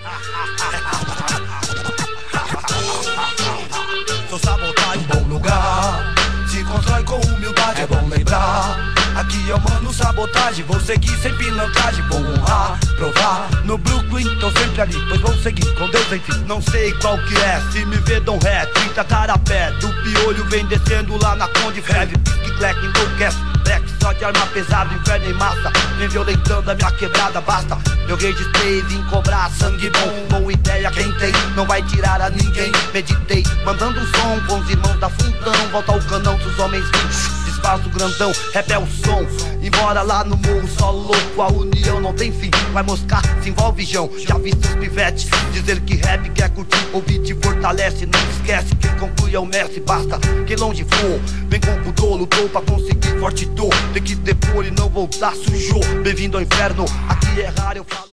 Sou sabotagem, bom lugar. Se constrói com humildade, é bom lembrar. Aqui eu mando sabotagem, vou seguir sem pilantragem. Vou honrar, provar, no Brooklyn tô sempre ali, pois vou seguir com Deus enfim. Não sei qual que é, se me vê dão ré, 30 carapé, do piolho vem descendo lá na Conde Feve. Pisque, clack, enlouquece, black, só de arma pesada, inferno em massa. Vem violentando a minha quebrada, basta. Eu registrei, vim cobrar sangue bom. Boa ideia quem tem, não vai tirar a ninguém. Meditei, mandando um som com os irmãos da Fundão. Volta ao canão dos homens vivos, desfaz o grandão, rap é o som. Embora lá no morro só louco, a união não tem fim. Vai moscar, se envolve Jão, já vi seus pivetes dizer que rap quer curtir, ouvir te fortalece. Não esquece, quem conclui é o mestre. Basta que longe for, vem com o dor, lutou pra conseguir forte dor. Tem que depor e não voltar, sujou. Bem-vindo ao inferno, aqui é raro, eu falo.